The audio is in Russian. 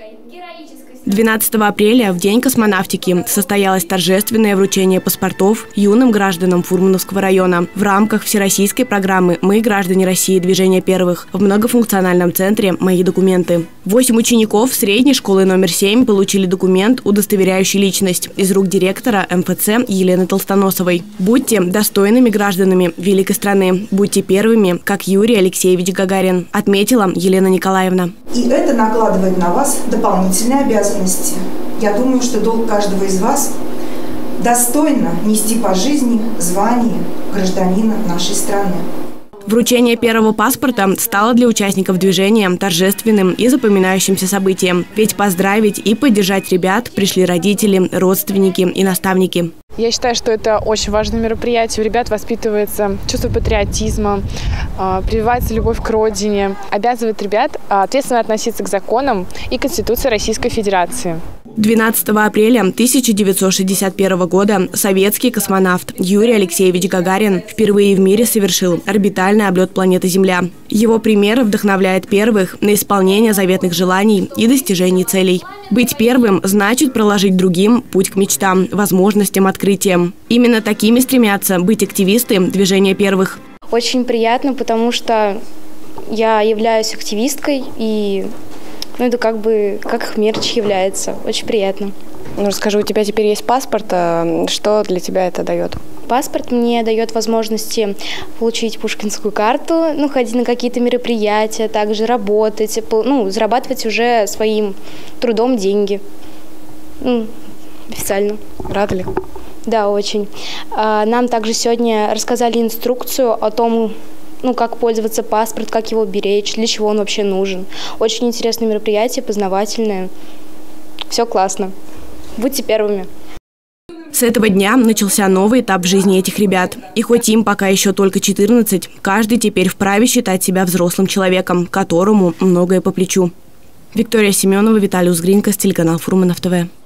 12 апреля, в День космонавтики, состоялось торжественное вручение паспортов юным гражданам Фурмановского района в рамках всероссийской программы «Мы, граждане России. Движение первых» в многофункциональном центре «Мои документы». 8 учеников средней школы номер 7 получили документ, удостоверяющий личность, из рук директора МФЦ Елены Толстоносовой. Будьте достойными гражданами великой страны, будьте первыми, как Юрий Алексеевич Гагарин, отметила Елена Николаевна. И это накладывает на вас дополнительные обязанности. Я думаю, что долг каждого из вас достойно нести по жизни звание гражданина нашей страны. Вручение первого паспорта стало для участников движения торжественным и запоминающимся событием. Ведь поздравить и поддержать ребят пришли родители, родственники и наставники. Я считаю, что это очень важное мероприятие. У ребят воспитывается чувство патриотизма, прививается любовь к родине, обязывает ребят ответственно относиться к законам и Конституции Российской Федерации. 12 апреля 1961 года советский космонавт Юрий Алексеевич Гагарин впервые в мире совершил орбитальный облет планеты Земля. Его пример вдохновляет первых на исполнение заветных желаний и достижений целей. Быть первым значит проложить другим путь к мечтам, возможностям, открытиям. Именно такими стремятся быть активисты движения первых. Очень приятно, потому что я являюсь активисткой и это как их мерч является. Очень приятно. Ну, расскажи, у тебя теперь есть паспорт. Что для тебя это дает? Паспорт мне дает возможности получить пушкинскую карту, ходить на какие-то мероприятия, также работать, зарабатывать уже своим трудом деньги. Официально. Рада ли? Да, очень. Нам также сегодня рассказали инструкцию о том, как пользоваться паспортом, как его беречь, для чего он вообще нужен. Очень интересное мероприятие, познавательное. Все классно. Будьте первыми. С этого дня начался новый этап в жизни этих ребят. И хоть им пока еще только 14, каждый теперь вправе считать себя взрослым человеком, которому многое по плечу. Виктория Семенова, Виталий Узгринько, телеканал Фурманов ТВ.